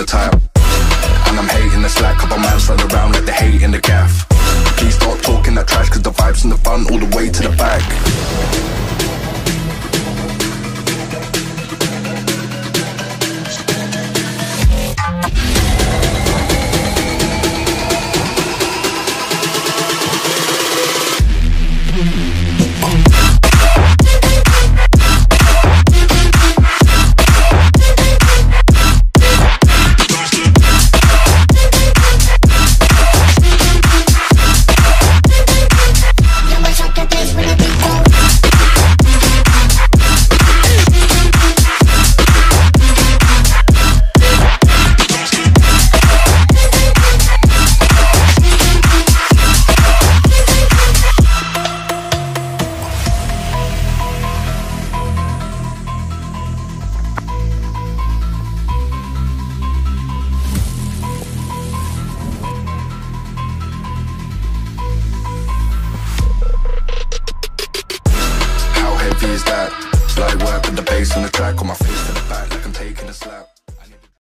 the tire. And I'm hating the slack, couple mans run around like they hate in the gaff. Please stop talking that trash, cause the vibes in the front all the way to the back. Is that? Slight work with the bass on the track, on my face to the back like I'm taking a slap.